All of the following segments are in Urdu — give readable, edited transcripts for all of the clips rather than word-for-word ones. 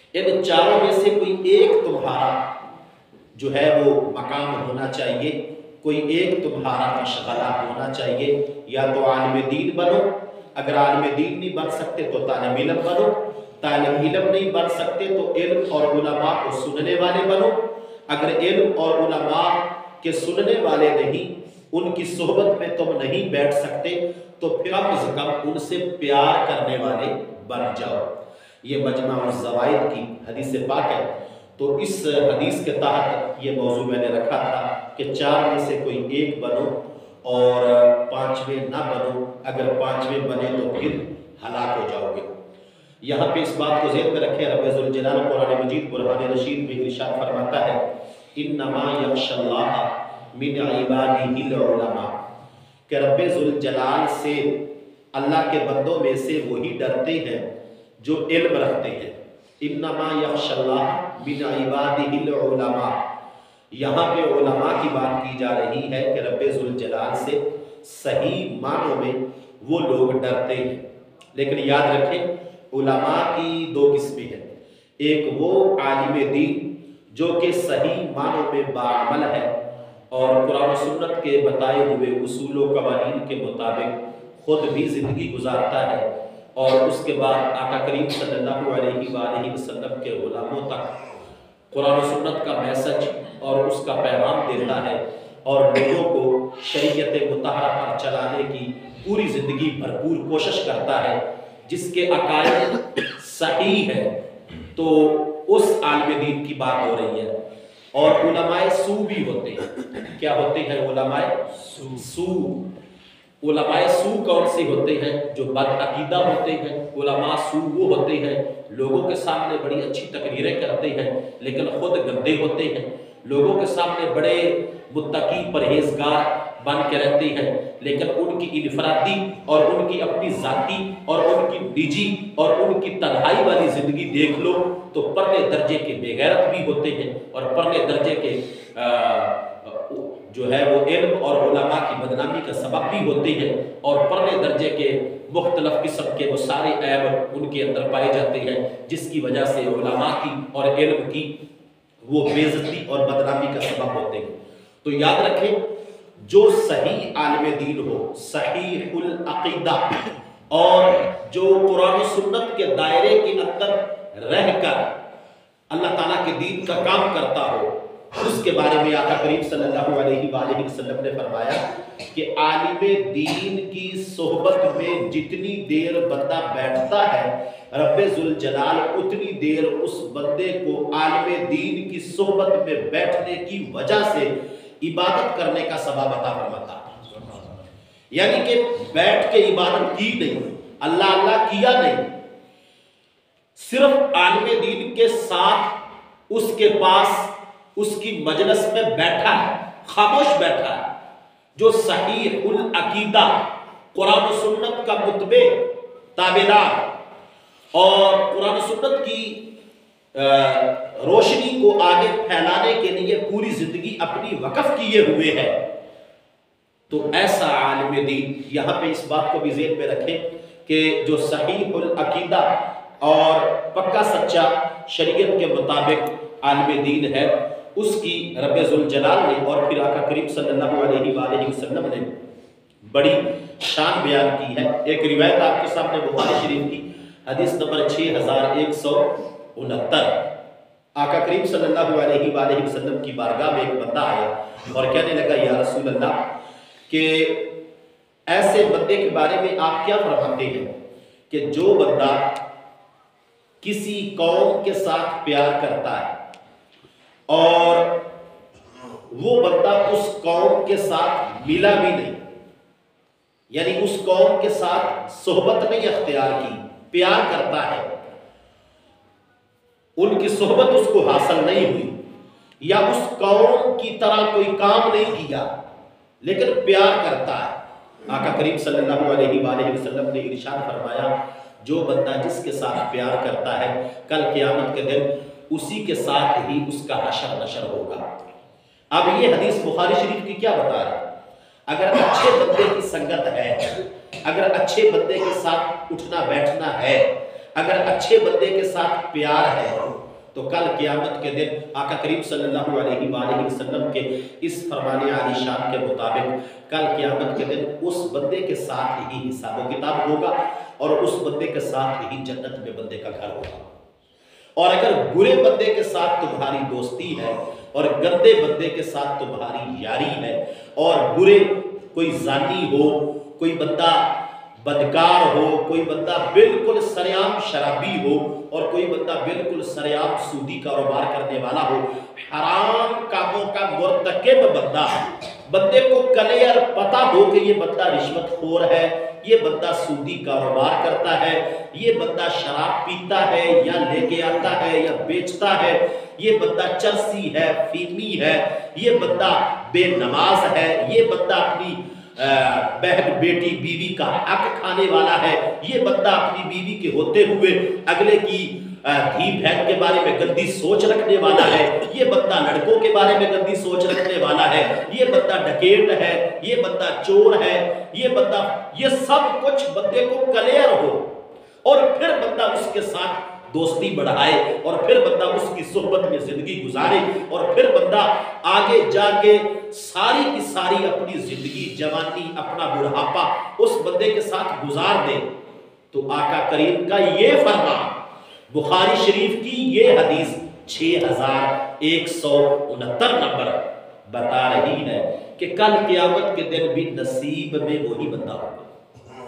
ان چاروں میں سے کوئی ایک تمہارا جو ہے وہ مقام ہونا چاہیے، کوئی ایک تمہارا مشغلہ ہونا چاہیے، یا تو عالم دین بنو، اگر عالم دین نہیں بن سکتے تو طالب علم بنو، طالب علم نہیں بن سکتے تو علم اور علماء کو سننے والے بنو، اگر علم اور علماء کے سننے والے نہیں، ان کی صحبت میں تم نہیں بیٹھ سکتے تو پھر کم از کم ان سے پیار کرنے والے بن جاؤ۔ یہ مجمع الزوائد کی حدیث پاک ہے، تو اس حدیث کے تحت یہ موضوع میں نے رکھا تھا کہ چار میں سے کوئی ایک بنو اور پانچویں نہ بنو، اگر پانچویں بنے تو پھر ہلاک ہو جاؤ گے۔ یہاں پہ اس بات کو ذہن میں رکھیں، رب ذوالجلال قرآن مجید برہان رشید میں ارشاد فرماتا ہے انما یخشی اللہ من عبادہ العلماء، کہ رب ذوالجلال سے اللہ کے بندوں میں سے وہی ڈرتے ہیں جو علم رکھتے ہیں۔ انما یخشی اللہ من عبادہ العلماء، یہاں پہ علماء کی بات کی جا رہی ہے کہ رب ذوالجلال سے صحیح معنوں میں وہ لوگ ڈرتے ہیں۔ لیکن یاد رکھیں علماء کی دو قسمیں ہیں، ایک وہ عالم دین جو کہ صحیح معنوں میں باعمل ہے اور قرآن و سنت کے بتائے ہوئے اصول و قوانین کے مطابق خود بھی زندگی گزارتا ہے، اور اس کے بعد آقا کریم صلی اللہ علیہ وآلہ وسلم کے غلاموں تک قرآن و سنت کا میسج اور اس کا پیغام دیتا ہے، اور لوگوں کو شریعت مطہرہ پر چلانے کی پوری زندگی بھرپور کوشش کرتا ہے۔ جس کے عقائد صحیح ہے تو اس عالم دین کی بات ہو رہی ہے۔ اور علماء سو بھی ہوتے ہیں، کیا ہوتے ہیں علماء سو؟ علماء سو کون سے ہوتے ہیں؟ جو بد عقیدہ ہوتے ہیں۔ علماء سو وہ ہوتے ہیں لوگوں کے سامنے بڑی اچھی تقریریں کرتے ہیں لیکن خود گندے ہوتے ہیں، لوگوں کے سامنے بڑے متقی پرہیزگار بن کے رہتے ہیں لیکن ان کی انفرادی اور ان کی اپنی ذاتی اور ان کی نجی اور ان کی تنہائی والی زندگی دیکھ لو تو پرلے درجے کے بے غیرت بھی ہوتے ہیں، اور پرلے درجے کے جو ہے وہ علم اور علماء کی بدنامی کا سبب بھی ہوتے ہیں، اور پرلے درجے کے مختلف قسم کے وہ سارے عیب ان کے اندر پائے جاتے ہیں جس کی وجہ سے علماء کی اور علم کی وہ بے عزتی اور بدنامی کا سبب ہوتے ہیں۔ تو یاد رکھیں جو صحیح عالم دین ہو، صحیح العقیدہ، اور جو قرآن و سنت کے دائرے کے اندر رہ کر اللہ تعالیٰ کے دین کا کام کرتا ہو، اس کے بارے میں آقا کریم صلی اللہ علیہ وآلہ وسلم نے فرمایا کہ عالم دین کی صحبت میں جتنی دیر بندہ بیٹھتا ہے رب ذوالجلال اتنی دیر اس بندے کو عالم دین کی صحبت میں بیٹھنے کی وجہ سے عبادت کرنے کا ثواب عطا فرماتا ہے۔ یعنی کہ بیٹھ کے عبادت کی نہیں، اللہ اللہ کیا نہیں، صرف عالم دین کے ساتھ اس کے پاس اس کی مجلس میں بیٹھا ہے، خاموش بیٹھا ہے، جو صحیح العقیدہ قرآن و سنت کا متبع تابعدار اور قرآن و سنت کی روشنی کو آگے پھیلانے کے لیے پوری زندگی اپنی وقف کیے ہوئے ہے، تو ایسا عالم دین، یہاں پہ اس بات کو بھی ذہن میں رکھیں کہ جو صحیح العقیدہ اور پکا سچا شریعت کے مطابق عالم دین ہے، اس کی رب ذوالجلال نے اور پھر آقا کریم صلی اللہ علیہ وآلہ وسلم نے بڑی شان بیان کی ہے۔ ایک روایت آپ کے سامنے بخاری شریف کی حدیث نمبر 6169، آقا کریم صلی اللہ علیہ وآلہ وسلم کی بارگاہ میں ایک بندہ آیا اور کہنے لگا یا رسول اللہ کہ ایسے بندے کے بارے میں آپ کیا فرماتے ہیں کہ جو بندہ کسی قوم کے ساتھ پیار کرتا ہے اور وہ بندہ اس قوم کے ساتھ ملا بھی نہیں، یعنی اس قوم کے ساتھ صحبت نہیں اختیار کی، پیار کرتا ہے، ان کی صحبت اس کو حاصل نہیں ہوئی، یا اس قوم کی طرح کوئی کام نہیں کیا لیکن پیار کرتا ہے، آقا کریم صلی اللہ علیہ وآلہ وسلم نے ارشاد فرمایا جو بندہ جس کے ساتھ پیار کرتا ہے کل قیامت کے دن اسی کے ساتھ ہی اس کا حشر نشر ہوگا۔ اب یہ حدیث بخاری شریف کی کیا بتا رہا ہے؟ اگر اچھے بندے کی سنگت ہے، اگر اچھے بندے کے ساتھ اٹھنا بیٹھنا ہے، اگر اچھے بندے کے ساتھ پیار ہے تو کل قیامت کے دن آقا کریم صلی اللہ علیہ وآلہ وسلم کے اس فرمان عالی شان کے مطابق کل قیامت کے دن اس بندے کے ساتھ ہی حساب و کتاب ہوگا اور اس بندے کے ساتھ ہی جنت میں بندے کا گھر ہوگا۔ اور اگر برے بندے کے ساتھ تمہاری دوستی ہے اور گندے بندے کے ساتھ تمہاری یاری ہے اور برے کوئی زانی ہو، کوئی بندہ بدکار ہو، کوئی بندہ بالکل سریعام شرابی ہو اور کوئی بندہ بالکل سریعام سودی کاروبار کرنے والا ہو، حرام کاموں کا مرتکب بندہ، بندے کو کلیئر پتہ ہو کہ یہ بندہ رشوت خور ہے، یہ بندہ سودی کاروبار کرتا ہے، یہ بندہ شراب پیتا ہے یا لے کے آتا ہے یا بیچتا ہے، یہ بندہ چرسی ہے، فیمی ہے، یہ بندہ بے نماز ہے، یہ بندہ اپنی بہن بیٹی بیوی کا حق کھانے والا ہے، یہ بندہ اپنی بیوی کے ہوتے ہوئے اگلے کی دھی بہن کے بارے میں گندی سوچ رکھنے والا ہے، یہ بندہ لڑکوں کے بارے میں گندی سوچ رکھنے والا ہے، یہ بندہ ڈکیٹ ہے، یہ بندہ چور ہے، یہ بندہ، یہ سب کچھ بندے کو کلیئر ہو اور پھر بندہ اس کے ساتھ دوستی بڑھائے اور پھر بندہ اس کی صحبت میں زندگی گزارے اور پھر بندہ آگے جا کے ساری کی ساری اپنی زندگی، جوانی، اپنا بڑھاپا اس بندے کے ساتھ گزار دے، تو آقا کریم کا یہ فرمان، بخاری شریف کی یہ حدیث 6169 نمبر بتا رہی ہے کہ کل قیامت کے دن بھی نصیب میں وہی بندہ ہوگا،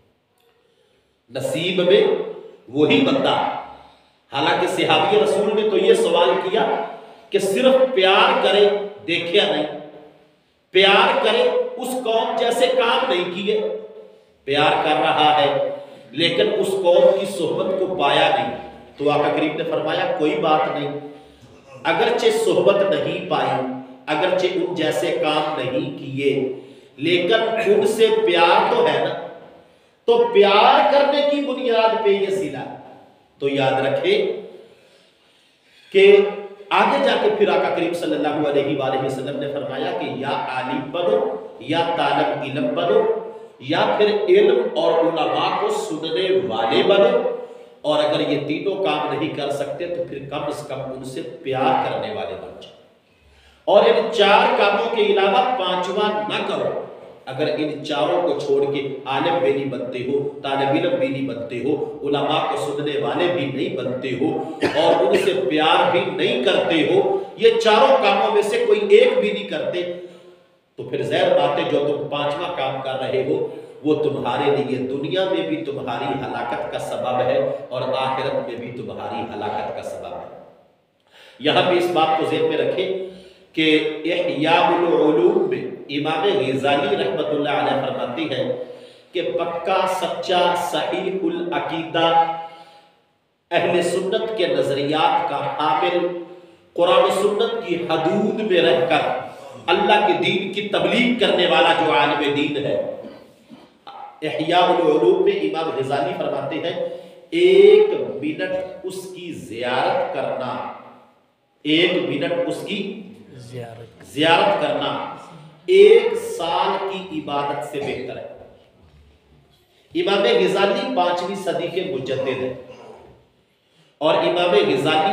نصیب میں وہی بندہ۔ حالانکہ صحابی رسول نے تو یہ سوال کیا کہ صرف پیار کرے، دیکھیا نہیں، پیار کرے، اس قوم جیسے کام نہیں کیے، پیار کر رہا ہے لیکن اس قوم کی صحبت کو پایا نہیں، تو آقا کریم نے فرمایا کوئی بات نہیں، اگرچہ صحبت نہیں پائی، اگرچہ ان جیسے کام نہیں کیے، لیکن ان سے پیار تو ہے نا، تو پیار کرنے کی بنیاد پہ یہ صلہ، تو یاد رکھے کہ آگے جا کے پھر آقا کریم صلی اللہ علیہ وآلہ وسلم نے فرمایا کہ یا عالم بنو یا طالب علم بنو یا پھر علم اور علماء کو سننے والے بنو، اور اگر یہ تینوں کام نہیں کر سکتے تو پھر کم از کم ان سے پیار کرنے والے بن جائیں، اور ان چار کاموں کے علاوہ پانچواں نہ کرو۔ اگر ان چاروں کو چھوڑ کے عالم بھی نہیں بنتے ہو، طالب علم بھی نہیں بنتے ہو، علماء کو سننے والے بھی نہیں بنتے ہو اور ان سے پیار بھی نہیں کرتے ہو، یہ چاروں کاموں میں سے کوئی ایک بھی نہیں کرتے، تو پھر ظاہر بات ہے جو تم پانچواں کام کر رہے ہو وہ تمہارے لیے دنیا میں بھی تمہاری ہلاکت کا سبب ہے اور آخرت میں بھی تمہاری ہلاکت کا سبب ہے۔ یہاں بھی اس بات کو ذہن میں رکھیں کہ احیاء العلوم میں امام غزالی رحمت اللہ علیہ فرماتی ہیں کہ پکا سچا صحیح العقیدہ اہل سنت کے نظریات کا حامل، قرآن و سنت کی حدود میں رہ کر اللہ کے دین کی تبلیغ کرنے والا جو عالم دین ہے، احیاء العلوم میں امام غزالی فرماتے ہیں 1 منٹ اس کی زیارت کرنا، 1 منٹ اس کی زیارت کرنا 1 سال کی عبادت سے بہتر ہے۔ امام غزالی 5ویں صدی کے مجدد ہیں اور امام غزالی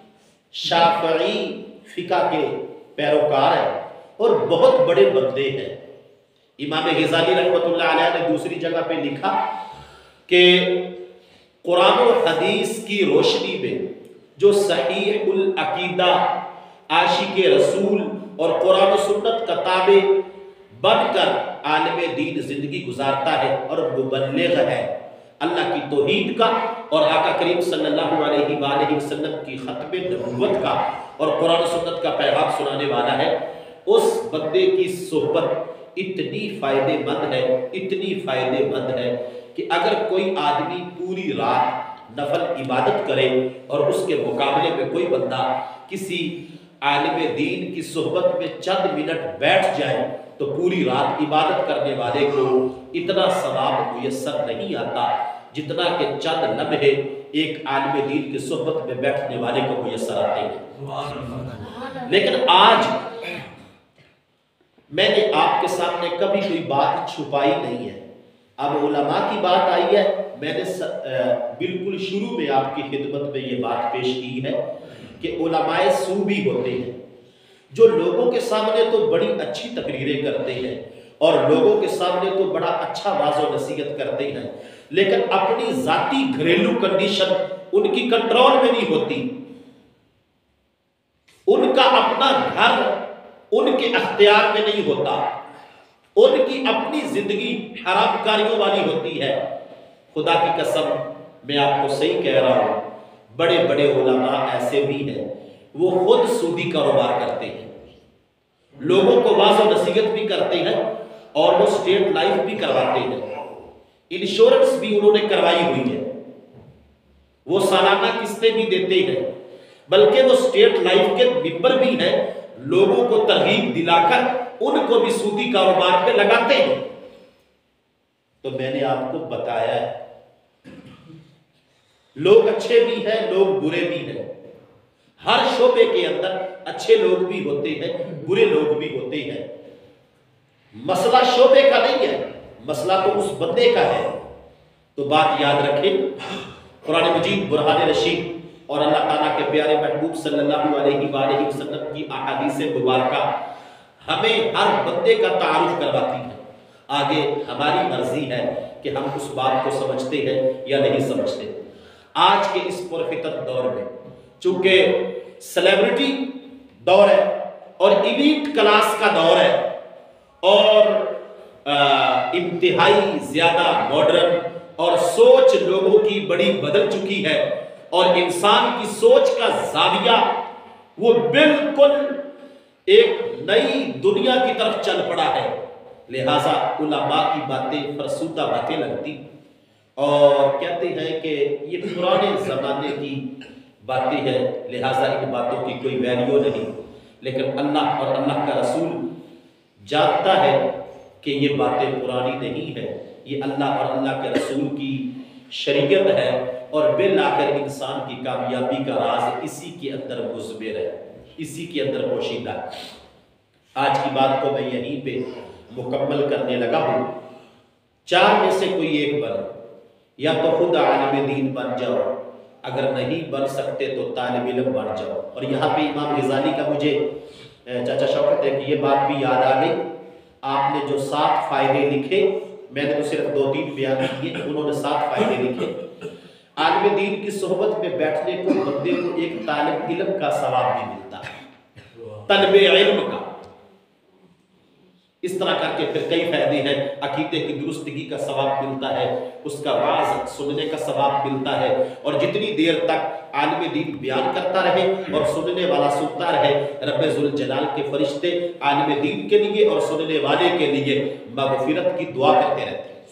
شافعی فقہ کے پیروکار ہیں اور بہت بڑے بندے ہیں۔ امام غزالی رحمت اللہ علیہ نے دوسری جگہ پہ لکھا کہ قرآن و حدیث کی روشنی میں جو صحیح العقیدہ، عاشق رسول اور قرآن و سنت کا تابع بن کر عالم دین زندگی گزارتا ہے اور مبلغ ہے اللہ کی توحید کا اور آقا کریم صلی اللہ علیہ وآلہ وسلم کی ختم نبوت کا اور قرآن و سنت کا پیغام سنانے والا ہے، اس بندے کی صحبت اتنی فائدے مند ہے، اتنی فائدے مند ہے کہ اگر کوئی آدمی پوری رات نفل عبادت کرے اور اس کے مقابلے میں کوئی بندہ کسی عالم دین کی صحبت میں چند منٹ بیٹھ جائے تو پوری رات عبادت کرنے والے کو اتنا ثواب میسر نہیں آتا جتنا کہ چند لمحے ایک عالم دین کی صحبت میں بیٹھنے والے کو میسر آتے ہیں۔ لیکن آج میں نے آپ کے سامنے کبھی کوئی بات چھپائی نہیں ہے، اب علماء کی بات آئی ہے، میں نے بالکل شروع میں آپ کی خدمت میں یہ بات پیش کی ہے کہ علماء سو بھی ہوتے ہیں جو لوگوں کے سامنے تو بڑی اچھی تقریریں کرتے ہیں اور لوگوں کے سامنے تو بڑا اچھا واضح و نصیحت کرتے ہیں، لیکن اپنی ذاتی گھریلو کنڈیشن ان کی کنٹرول میں نہیں ہوتی، ان کا اپنا گھر ان کے اختیار میں نہیں ہوتا، ان کی اپنی زندگی حرام کاریوں والی ہوتی ہے۔ خدا کی قسم میں آپ کو صحیح کہہ رہا ہوں، بڑے بڑے علماء ایسے بھی ہیں وہ خود سودی کاروبار کرتے ہیں، لوگوں کو واضح و نصیحت بھی کرتے ہیں اور وہ اسٹیٹ لائف بھی کرواتے ہیں، انشورنس بھی انہوں نے کروائی ہوئی ہے، وہ سالانہ قسطیں بھی دیتے ہیں، بلکہ وہ اسٹیٹ لائف کے ممبر بھی ہیں، لوگوں کو ترغیب دلا کر ان کو بھی سودی کاروبار پہ لگاتے ہیں۔ تو میں نے آپ کو بتایا ہے لوگ اچھے بھی ہیں، لوگ برے بھی ہیں، ہر شعبے کے اندر اچھے لوگ بھی ہوتے ہیں، برے لوگ بھی ہوتے ہیں، مسئلہ شعبے کا نہیں ہے، مسئلہ تو اس بندے کا ہے۔ تو بات یاد رکھیں، قرآن مجید برہان رشید اور اللہ تعالیٰ کے پیارے محبوب صلی اللہ علیہ وآلہ وسلم کی احادیث مبارکہ ہمیں ہر بندے کا تعارف کرواتی ہے، آگے ہماری مرضی ہے کہ ہم اس بات کو سمجھتے ہیں یا نہیں سمجھتے۔ آج کے اس پرفتن دور میں چونکہ سیلیبریٹی دور ہے اور ایلیٹ کلاس کا دور ہے اور انتہائی زیادہ ماڈرن اور سوچ لوگوں کی بڑی بدل چکی ہے اور انسان کی سوچ کا زاویہ وہ بالکل ایک نئی دنیا کی طرف چل پڑا ہے، لہٰذا علماء کی باتیں فرسودہ باتیں لگتی اور کہتے ہیں کہ یہ پرانے زمانے کی باتیں ہیں، لہٰذا ان باتوں کی کوئی ویلیو نہیں، لیکن اللہ اور اللہ کا رسول جانتا ہے کہ یہ باتیں پرانی نہیں ہیں، یہ اللہ اور اللہ کے رسول کی شریعت ہے اور بالآخر انسان کی کامیابی کا راز اسی کے اندر مضمر ہے، اسی کے اندر پوشیدہ ہے۔ آج کی بات کو میں یہیں پہ مکمل کرنے لگا ہوں۔ چار میں سے کوئی ایک بن، یا تو خود عالم دین بن جاؤ، اگر نہیں بن سکتے تو طالب علم بن جاؤ۔ اور یہاں پہ امام غزالی کا مجھے چاچا شوکت ہے کہ یہ بات بھی یاد آ گئی، آپ نے جو 7 فائدے لکھے، میں نے تو صرف 2-3 بیان کیے، انہوں نے 7 فائدے لکھے۔ عالم دین کی صحبت میں بیٹھنے کو بندے کو ایک طالب علم کا ثواب بھی ملتا ہے، طلب علم کا، اس طرح کر کے پھر کئی فائدے ہیں، عقیدے کی درستگی کا ثواب ملتا ہے، اس کا واعظ سننے کا ثواب ملتا ہے، اور جتنی دیر تک عالم دین بیان کرتا رہے اور سننے والا سنتا رہے، رب ذوالجلال کے فرشتے عالم دین کے لیے اور سننے والے کے لیے مغفرت کی دعا کرتے رہتے ہیں۔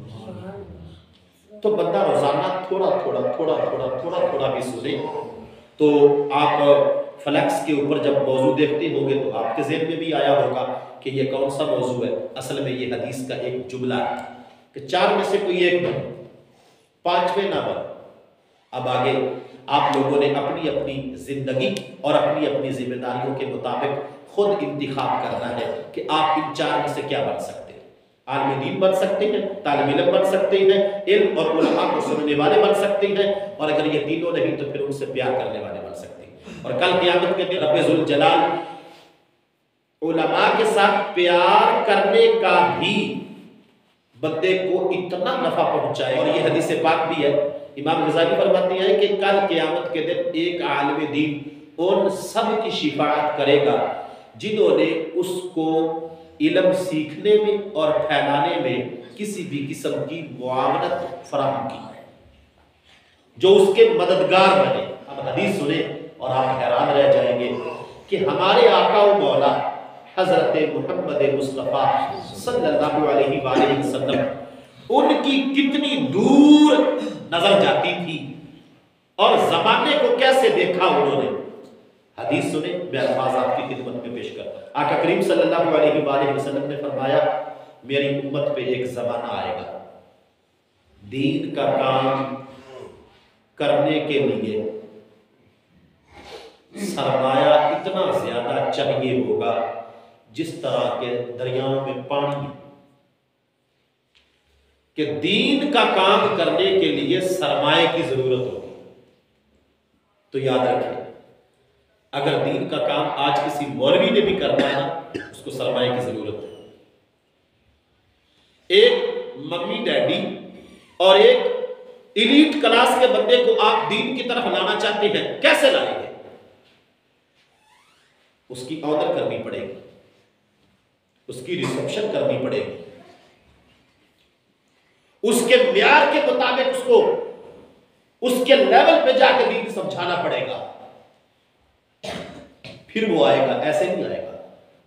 تو بندہ روزانہ تھوڑا بھی سنے تو آپ فلیکس کے اوپر جب موضوع دیکھتے ہوں گے تو آپ کے ذہن میں بھی آیا ہوگا کہ یہ کون سا موضوع ہے۔ اصل میں یہ حدیث کا ایک جملہ ہے کہ 4 میں سے کوئی ایک بن، 5ویں نہ بن۔ اب آگے آپ لوگوں نے اپنی اپنی زندگی اور اپنی اپنی ذمہ داریوں کے مطابق خود انتخاب کرنا ہے کہ آپ ان 4 میں سے کیا بن سکتے ہیں۔ عالم دین بن سکتے ہیں، طالب علم بن سکتے ہیں، علم اور علماء کو سننے والے بن سکتے ہیں، اور اگر یہ تینوں نہیں تو پھر ان سے پیار کرنے والے بن سکتے ہیں۔ اور کل قیامت کے دن رب ذوالجلال علماء کے ساتھ پیار کرنے کا بھی بندے کو اتنا نفع پہنچائے، اور یہ حدیث پاک بھی ہے، امام غزالی فرماتے ہیں کہ کل قیامت کے دن ایک عالم دین ان سب کی شفاعت کرے گا جنہوں نے اس کو علم سیکھنے میں اور پھیلانے میں کسی بھی قسم کی معاونت فراہم کی ہے، جو اس کے مددگار بنے۔ اب حدیث سنیں اور آپ حیران رہ جائیں گے کہ ہمارے آقا و مولا حضرت محمد مصطفیٰ صلی اللہ علیہ وآلہ وسلم ان کی کتنی دور نظر جاتی تھی اور زمانے کو کیسے دیکھا انہوں نے۔ حدیث سنیں، میں الفاظ آپ کی خدمت میں پیش کرتا ہوں۔ آقا کریم صلی اللہ علیہ وآلہ وسلم نے فرمایا میری امت پہ ایک زمانہ آئے گا، دین کا کام کرنے کے لیے سرمایہ اتنا زیادہ چاہیے ہوگا جس طرح کے دریاؤں میں پانی ہے، کہ دین کا کام کرنے کے لیے سرمایہ کی ضرورت ہوگی. تو یاد رکھیں، اگر دین کا کام آج کسی مولوی نے بھی کرنا ہے نا، اس کو سرمایہ کی ضرورت ہے. ایک ممی ڈیڈی اور ایک ایلیٹ کلاس کے بندے کو آپ دین کی طرف لانا چاہتے ہیں، کیسے لائیں گے؟ اس کی آرڈر کرنی پڑے گی، اس کی ریسپشن کرنی پڑے گی، اس کے معیار کے مطابق اس کو اس کے لیول پہ جا کے دین سمجھانا پڑے گا، پھر وہ آئے گا. ایسے نہیں آئے گا.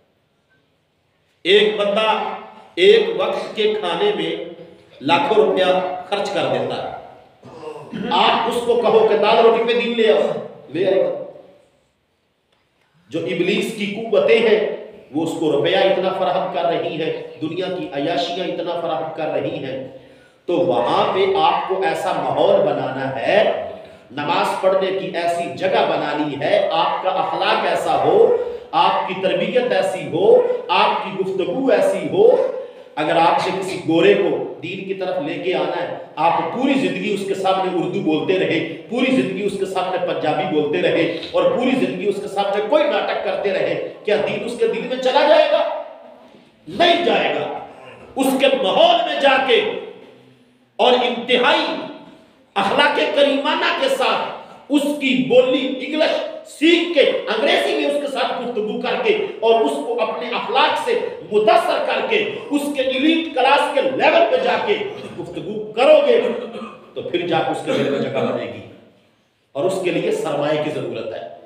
ایک بندہ ایک وقت کے کھانے میں لاکھوں روپیہ خرچ کر دیتا ہے، آپ اس کو کہو کہ دال روٹی پہ دین لے آؤ، لے آئے گا. جو ابلیس کی قوتیں ہیں وہ اس کو روپیہ اتنا فراہم کر رہی ہے، دنیا کی عیاشیاں اتنا فراہم کر رہی ہیں، تو وہاں پہ آپ کو ایسا ماحول بنانا ہے، نماز پڑھنے کی ایسی جگہ بنانی ہے، آپ کا اخلاق ایسا ہو، آپ کی تربیت ایسی ہو، آپ کی گفتگو ایسی ہو. اگر آپ سے کسی گورے کو دین کی طرف لے کے آنا ہے، آپ پوری زندگی اس کے سامنے اردو بولتے رہے، پوری زندگی اس کے سامنے پنجابی بولتے رہے، اور پوری زندگی اس کے سامنے کوئی ناٹک کرتے رہے، کیا دین اس کے دل میں چلا جائے گا؟ نہیں جائے گا. اس کے ماحول میں جا کے اور انتہائی اخلاق کریمانہ کے ساتھ اس کی بولی انگلش سیکھ کے، انگریزی میں اس کے ساتھ گفتگو کر کے، اور اس کو اپنے اخلاق سے متاثر کر کے اس کے ایلیٹ کلاس کے لیول پہ جا کے گفتگو کرو گے، تو پھر جا کے اس کے دل میں جگہ بنے گی. اور اس کے لیے سرمایہ کی ضرورت ہے.